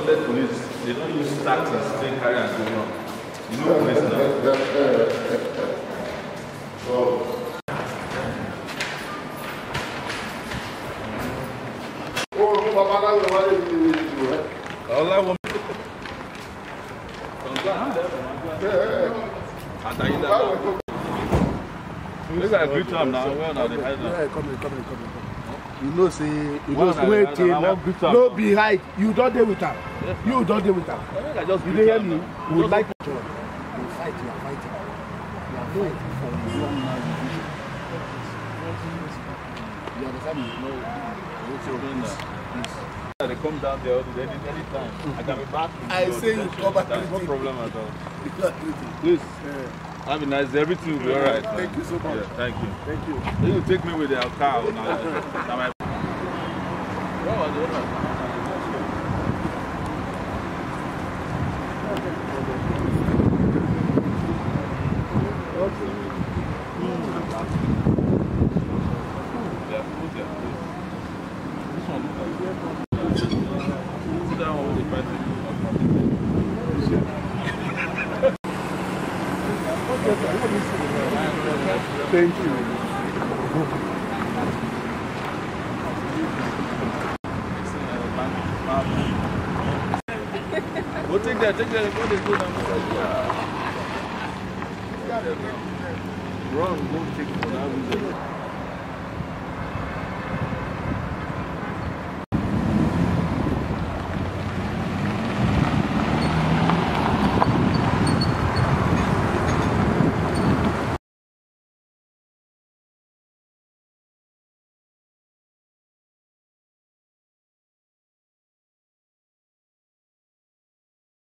let police, they don't use tactics, they carry and go wrong. You know police now. Look at greet time now. Well, now they hide now. Come. You know, say you go straight in. No be hide. You don't deal with her. You don't deal with her. You hear me? We like to fight. You are fighting. You are fighting for a long division. You understand me? No. They come down there anytime. I can be back. I say you come back. No problem at all. Please. Have a nice day. Everything will be alright. Thank you so much. Yeah, thank you. Thank you. You will take me with the car. Thank you. Go take that. Go they go now. Run, go take it for that reason.